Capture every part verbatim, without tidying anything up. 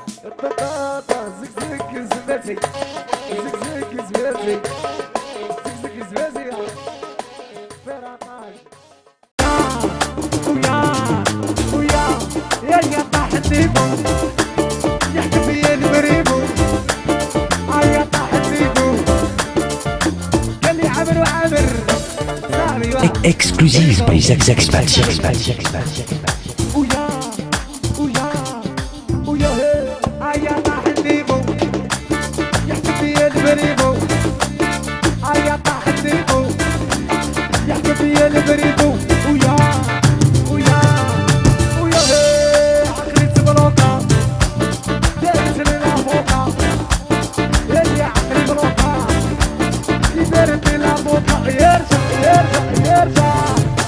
البطاطا زقزق زبازي زقزق زبازي زقزق زبازي فرقاي ويا ويا يا يا طاح الديبو يحكي فيا المريبو يا طاح الديبو قال لي عامر وعامر Exclusive by Zach Zach Spatch. ويا ويا ويا هي يا طاح الديبو يحكي فيا المريبو يا طاح الديبو يحكي فيا المريبو ويا ويا ويا هي عقلي تبلوكا دارت لنا فوقا يا عقلي بلوكا دارت لنا فوقا يرجع يرجع يرجع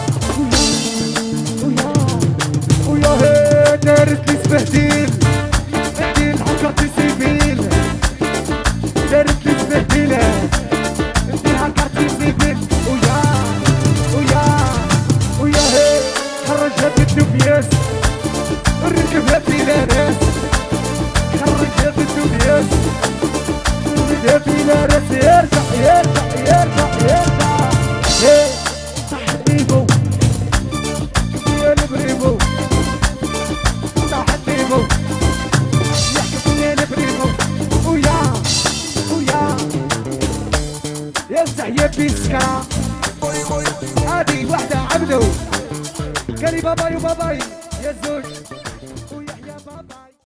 ويا ويا هي دارت لي سبهديل سبهديل حكرتي سيفيل دارت لي سبهديلة نديرها كارتي سيفيل ويا ويا ويا هي خرجها بالدوبياس ركبها في لاراس خرجها بالدوبياس ركبها في لاراس يرجع يرجع يرجع يرجع هي صح الديبو يا البريبو صح الديبو يحكي فيا البريبو ويا ويا يفتح يبي سكرة هذه وحدة عبدو قال لي باباي وباباي يا الزوج